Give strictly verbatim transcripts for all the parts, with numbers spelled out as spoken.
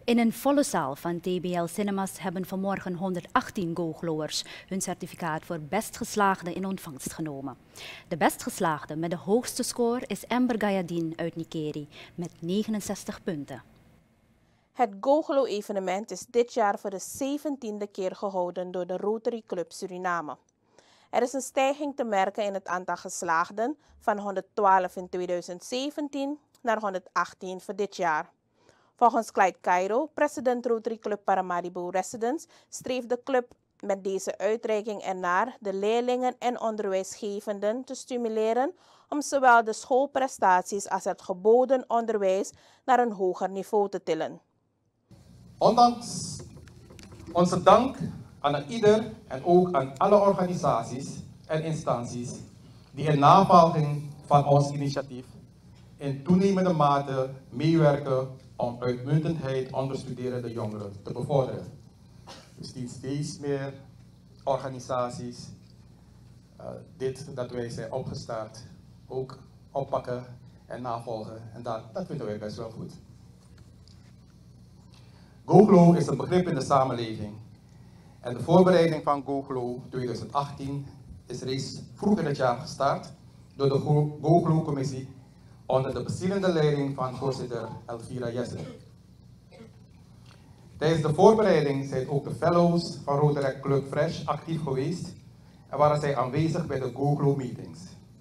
In een volle zaal van T B L Cinemas hebben vanmorgen honderdachttien go-glowers hun certificaat voor best geslaagde in ontvangst genomen. De best geslaagde met de hoogste score is Amber Gayadeen uit Nikeri met negenenzestig punten. Het GoGlow-evenement is dit jaar voor de zeventiende keer gehouden door de Rotary Club Suriname. Er is een stijging te merken in het aantal geslaagden van honderdtwaalf in tweeduizend zeventien naar honderdachttien voor dit jaar. Volgens Clyde Cairo, president Rotary Club Paramaribo Residence, streeft de club met deze uitreiking ernaar de leerlingen en onderwijsgevenden te stimuleren om zowel de schoolprestaties als het geboden onderwijs naar een hoger niveau te tillen. Ondanks onze dank aan ieder en ook aan alle organisaties en instanties die in navolging van ons initiatief in toenemende mate meewerken om uitmuntendheid onder studerende jongeren te bevorderen. We zien steeds meer organisaties uh, dit dat wij zijn opgestart ook oppakken en navolgen en dat, dat vinden wij best wel goed. GoGlow is een begrip in de samenleving en de voorbereiding van GoGlow tweeduizend achttien is reeds vroeg in het jaar gestart door de GoGlow-commissie onder de bezielende leiding van voorzitter Elvira Jesse. Tijdens de voorbereiding zijn ook de fellows van Rotary Club Fresh actief geweest en waren zij aanwezig bij de GoGlow meetings.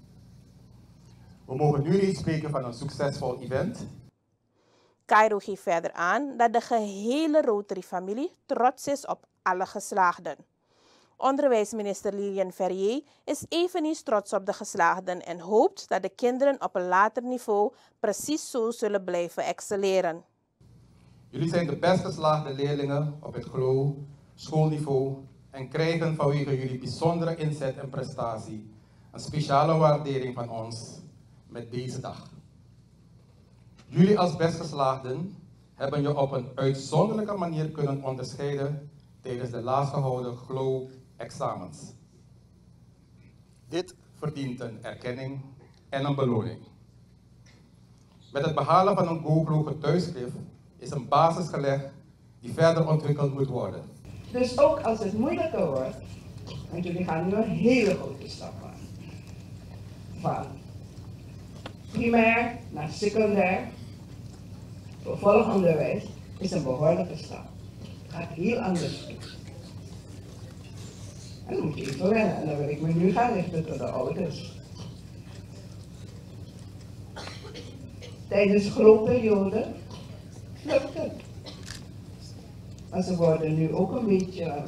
We mogen nu reeds spreken van een succesvol event. Cairo geeft verder aan dat de gehele Rotary-familie trots is op alle geslaagden. Onderwijsminister Lilian Verrier is eveneens trots op de geslaagden en hoopt dat de kinderen op een later niveau precies zo zullen blijven excelleren. Jullie zijn de best geslaagde leerlingen op het Glow schoolniveau en krijgen vanwege jullie bijzondere inzet en prestatie een speciale waardering van ons met deze dag. Jullie als bestgeslaagden hebben je op een uitzonderlijke manier kunnen onderscheiden tijdens de laatst gehouden Glow-examens. Dit verdient een erkenning en een beloning. Met het behalen van een GoGlow getuigschrift is een basis gelegd die verder ontwikkeld moet worden. Dus ook als het moeilijker wordt, want jullie gaan nu een hele grote stap maken. Van primair naar secundair, vervolgonderwijs is een behoorlijke stap. Het gaat heel anders toe. En dan moet je even wennen. En dan wil ik me nu gaan richten tot de ouders. Tijdens grootperioden lukt het. Maar ze worden nu ook een beetje uh,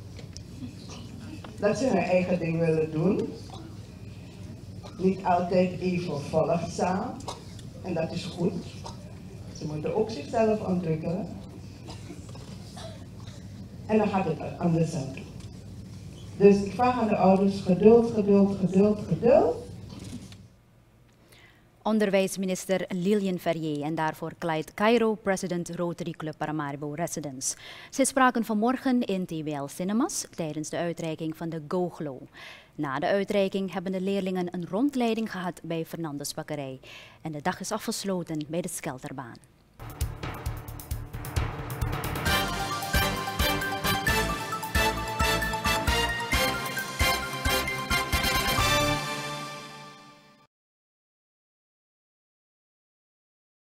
dat ze hun eigen ding willen doen. Niet altijd even volgzaam. En dat is goed. Ze moeten ook zichzelf ontwikkelen. En dan gaat het anders aan toe. Dus ik vraag aan de ouders geduld, geduld, geduld, geduld. Onderwijsminister Lilian Verrier en daarvoor Clyde Cairo, president Rotary Club Paramaribo Residence. Zij spraken vanmorgen in T B L Cinemas tijdens de uitreiking van de GoGlow. Na de uitreiking hebben de leerlingen een rondleiding gehad bij Fernandes Bakkerij. En de dag is afgesloten bij de Skelterbaan.